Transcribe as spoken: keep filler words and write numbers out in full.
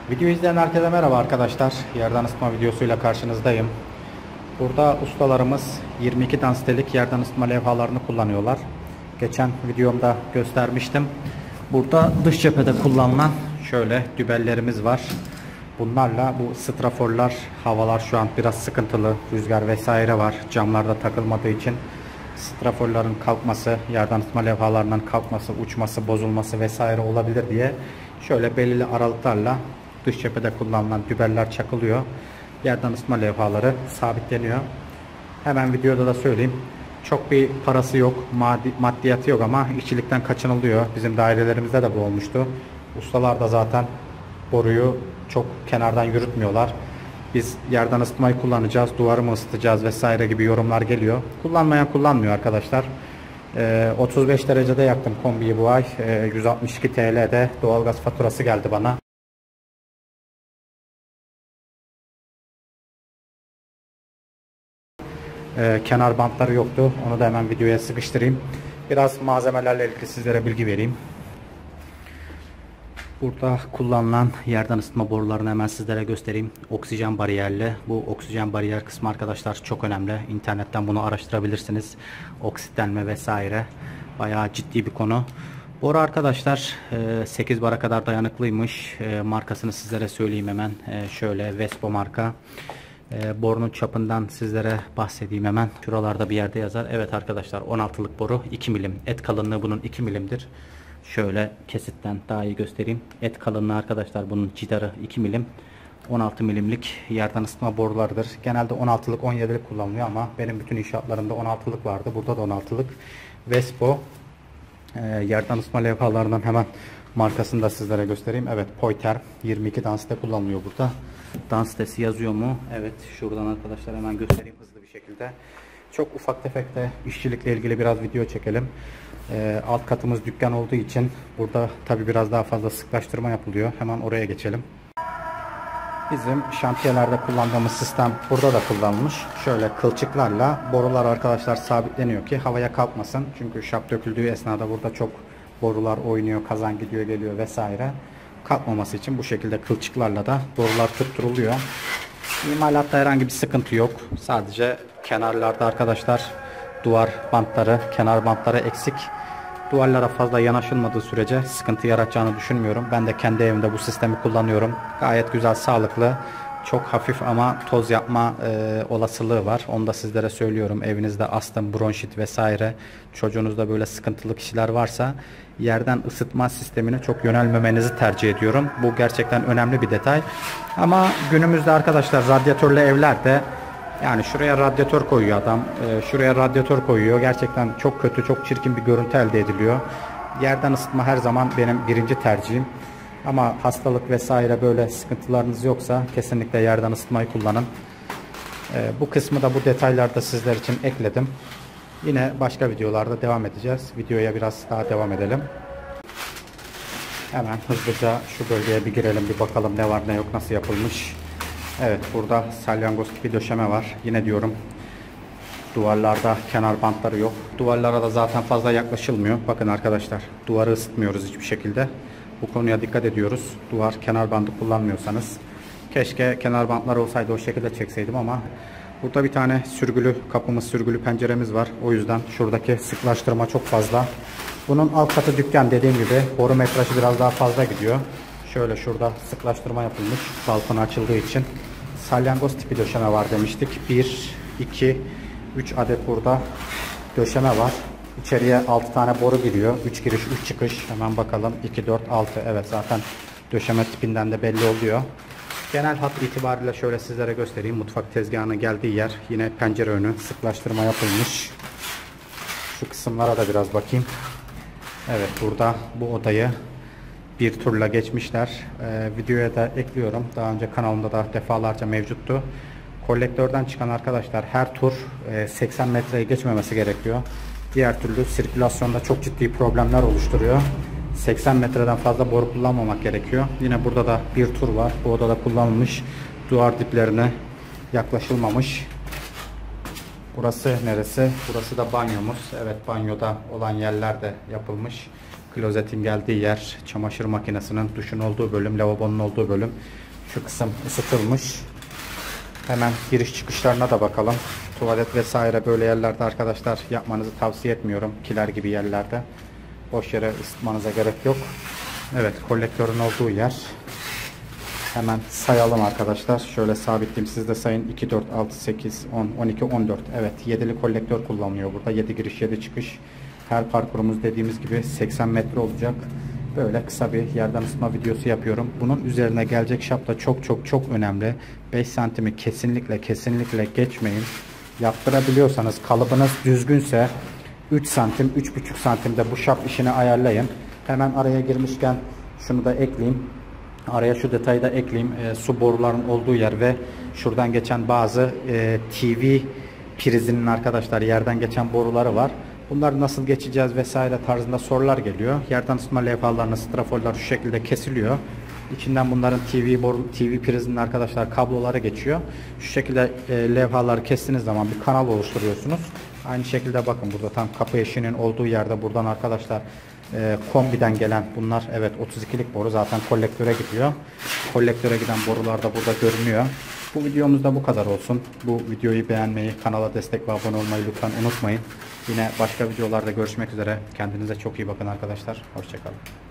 Video izleyen herkese merhaba arkadaşlar. Yerden ısıtma videosuyla karşınızdayım. Burada ustalarımız yirmi iki danstelik yerden ısıtma levhalarını kullanıyorlar. Geçen videomda göstermiştim. Burada dış cephede kullanılan şöyle dübellerimiz var. Bunlarla bu straforlar, havalar şu an biraz sıkıntılı, rüzgar vesaire var. Camlarda takılmadığı için straforların kalkması, yerden ısıtma levhalarından kalkması, uçması, bozulması vesaire olabilir diye şöyle belirli aralıklarla dış cephede kullanılan dübeller çakılıyor. Yerden ısıtma levhaları sabitleniyor. Hemen videoda da söyleyeyim. Çok bir parası yok, maddi, maddiyatı yok ama işçilikten kaçınılıyor. Bizim dairelerimizde de bu olmuştu. Ustalar da zaten boruyu çok kenardan yürütmüyorlar. Biz yerden ısıtmayı kullanacağız, duvarı mı ısıtacağız vesaire gibi yorumlar geliyor. Kullanmayan kullanmıyor arkadaşlar. Ee, otuz beş derecede yaktım kombiyi bu ay. Ee, yüz altmış iki T L'de doğalgaz faturası geldi bana. Ee, kenar bantları yoktu. Onu da hemen videoya sıkıştırayım. Biraz malzemelerle ilgili sizlere bilgi vereyim. Burada kullanılan yerden ısıtma borularını hemen sizlere göstereyim. Oksijen bariyerli. Bu oksijen bariyer kısmı arkadaşlar çok önemli. İnternetten bunu araştırabilirsiniz. Oksitlenme vesaire. Bayağı ciddi bir konu. Boru arkadaşlar sekiz bara kadar dayanıklıymış. Markasını sizlere söyleyeyim hemen. Şöyle Vespo marka. Borunun çapından sizlere bahsedeyim hemen. Şuralarda bir yerde yazar. Evet arkadaşlar, on altılık boru iki milim. Et kalınlığı bunun iki milimdir. Şöyle kesitten daha iyi göstereyim. Et kalınlığı arkadaşlar bunun cidarı iki milim. on altı milimlik yerden ısıtma borulardır. Genelde on altılık on yedilik kullanılıyor ama benim bütün inşaatlarımda on altılık vardı. Burada da on altılık. Vespo e, yerden ısıtma levhalarından hemen markasını da sizlere göstereyim. Evet, Poiter yirmi iki danste kullanılıyor burada. Danstesi yazıyor mu? Evet, şuradan arkadaşlar hemen göstereyim hızlı bir şekilde. Çok ufak tefek de işçilikle ilgili biraz video çekelim. Ee, alt katımız dükkan olduğu için burada tabi biraz daha fazla sıklaştırma yapılıyor. Hemen oraya geçelim. Bizim şantiyelerde kullandığımız sistem burada da kullanılmış. Şöyle kılçıklarla borular arkadaşlar sabitleniyor ki havaya kalkmasın. Çünkü şap döküldüğü esnada burada çok borular oynuyor, kazan gidiyor geliyor vesaire. Kalkmaması için bu şekilde kılçıklarla da borular tutturuluyor. İmalatta herhangi bir sıkıntı yok. Sadece kenarlarda arkadaşlar duvar bantları, kenar bantları eksik. Duvarlara fazla yanaşılmadığı sürece sıkıntı yaratacağını düşünmüyorum. Ben de kendi evimde bu sistemi kullanıyorum. Gayet güzel, sağlıklı. Çok hafif ama toz yapma e, olasılığı var. Onu da sizlere söylüyorum. Evinizde astım, bronşit vesaire, çocuğunuzda böyle sıkıntılı kişiler varsa yerden ısıtma sistemine çok yönelmemenizi tercih ediyorum. Bu gerçekten önemli bir detay. Ama günümüzde arkadaşlar radyatörlü evlerde, yani şuraya radyatör koyuyor adam, e, şuraya radyatör koyuyor. Gerçekten çok kötü, çok çirkin bir görüntü elde ediliyor. Yerden ısıtma her zaman benim birinci tercihim. Ama hastalık vesaire böyle sıkıntılarınız yoksa kesinlikle yerden ısıtmayı kullanın. E, bu kısmı da bu detaylarda sizler için ekledim. Yine başka videolarda devam edeceğiz. Videoya biraz daha devam edelim. Hemen hızlıca şu bölgeye bir girelim, bir bakalım ne var ne yok, nasıl yapılmış. Evet, burada salyangoz tipi döşeme var. Yine diyorum, duvarlarda kenar bantları yok. Duvarlara da zaten fazla yaklaşılmıyor. Bakın arkadaşlar, duvarı ısıtmıyoruz hiçbir şekilde. Bu konuya dikkat ediyoruz. Duvar kenar bandı kullanmıyorsanız. Keşke kenar bantlar olsaydı o şekilde çekseydim ama burada bir tane sürgülü kapımız, sürgülü penceremiz var. O yüzden şuradaki sıklaştırma çok fazla. Bunun alt katı dükkan, dediğim gibi boru metrajı biraz daha fazla gidiyor. Şöyle şurada sıklaştırma yapılmış balkon açıldığı için. Salyangoz tipi döşeme var demiştik. bir, iki, üç adet burada döşeme var. İçeriye altı tane boru giriyor. üç giriş, üç çıkış. Hemen bakalım. iki, dört, altı. Evet, zaten döşeme tipinden de belli oluyor. Genel hat itibariyle şöyle sizlere göstereyim. Mutfak tezgahının geldiği yer. Yine pencere önü sıklaştırma yapılmış. Şu kısımlara da biraz bakayım. Evet, burada bu odayı bir turla geçmişler. Ee, videoya da ekliyorum. Daha önce kanalımda da defalarca mevcuttu. Kolektörden çıkan arkadaşlar her tur e, seksen metreyi geçmemesi gerekiyor. Diğer türlü sirkülasyonda çok ciddi problemler oluşturuyor. seksen metreden fazla boru kullanmamak gerekiyor. Yine burada da bir tur var. Bu odada kullanılmış. Duvar diplerine yaklaşılmamış. Burası neresi? Burası da banyomuz. Evet, banyoda olan yerler de yapılmış. Klozetin geldiği yer, çamaşır makinesinin, duşun olduğu bölüm, lavabonun olduğu bölüm. Şu kısım ısıtılmış. Hemen giriş çıkışlarına da bakalım. Tuvalet vesaire böyle yerlerde arkadaşlar yapmanızı tavsiye etmiyorum. Kiler gibi yerlerde. Boş yere ısıtmanıza gerek yok. Evet, kolektörün olduğu yer. Hemen sayalım arkadaşlar. Şöyle sabitleyeyim. Siz de sayın. iki, dört, altı, sekiz, on, on iki, on dört. Evet, yedili kolektör kullanılıyor burada. yedi giriş, yedi çıkış. Her parkurumuz dediğimiz gibi seksen metre olacak. Böyle kısa bir yerden ısıtma videosu yapıyorum. Bunun üzerine gelecek şapta çok çok çok önemli. beş santimi kesinlikle kesinlikle geçmeyin. Yaptırabiliyorsanız, kalıbınız düzgünse üç santim, üç buçuk santimde bu şap işini ayarlayın. Hemen araya girmişken şunu da ekleyeyim. Araya şu detayı da ekleyeyim. E, su boruların olduğu yer ve şuradan geçen bazı e, T V prizinin arkadaşlar yerden geçen boruları var. Bunları nasıl geçeceğiz vesaire tarzında sorular geliyor. Yerden ısıtma levhalarına straforlar şu şekilde kesiliyor. İçinden bunların T V boru, T V prizinin arkadaşlar kabloları geçiyor. Şu şekilde e, levhaları kestiğiniz zaman bir kanal oluşturuyorsunuz. Aynı şekilde bakın burada tam kapı eşiğinin olduğu yerde buradan arkadaşlar e, kombiden gelen bunlar evet otuz ikilik boru zaten kolektöre gidiyor. Kolektöre giden borular da burada görünüyor. Bu videomuzda bu kadar olsun. Bu videoyu beğenmeyi, kanala destek ve abone olmayı lütfen unutmayın. Yine başka videolarda görüşmek üzere. Kendinize çok iyi bakın arkadaşlar. Hoşça kalın.